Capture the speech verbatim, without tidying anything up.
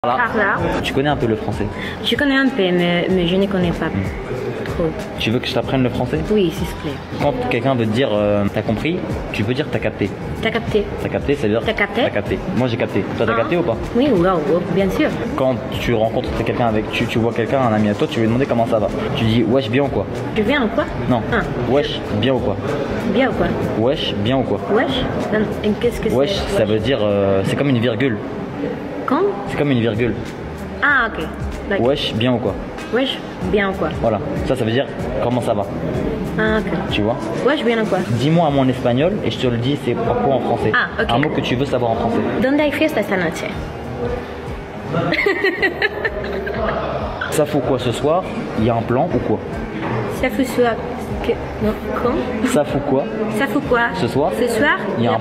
Carla. Carla. Tu connais un peu le français? Je connais un peu, mais, mais je ne connais pas Hmm. trop. Tu veux que je t'apprenne le français? Oui, s'il te plaît. Quand quelqu'un veut te dire euh, t'as compris, tu peux dire t'as capté. T'as capté? T'as capté, ça veut dire T'as capté? T'as capté. Moi j'ai capté. Toi t'as Ah. capté ou pas? Oui, wow, wow, bien sûr. Quand tu rencontres quelqu'un avec, tu, tu vois quelqu'un, un ami à toi, tu lui demandes comment ça va. Tu dis wesh bien ou quoi? Tu viens ou quoi? Non. Ah. Wesh bien ou quoi? Bien ou quoi? Wesh bien ou quoi? Wesh? Non, et qu'est-ce que c'est? Wesh, ça veut dire euh, c'est comme une virgule. Quand? C'est comme une virgule. Ah, ok. Like, Wesh bien ou quoi? Wesh, bien ou quoi? Voilà. Ça, ça veut dire comment ça va. Ah, ok. Tu vois? Wesh, bien ou quoi? Dis-moi un mot en espagnol et je te le dis c'est pourquoi en français. Ah, ok. Un mot que tu veux savoir en français. ¿Dónde hay fiesta esta noche? Ça faut quoi ce soir? Il y a un plan ou quoi? Ça fout quoi? Que... Non, quand? Ça faut quoi Ça fout quoi? ce soir? Ce soir? Il y a un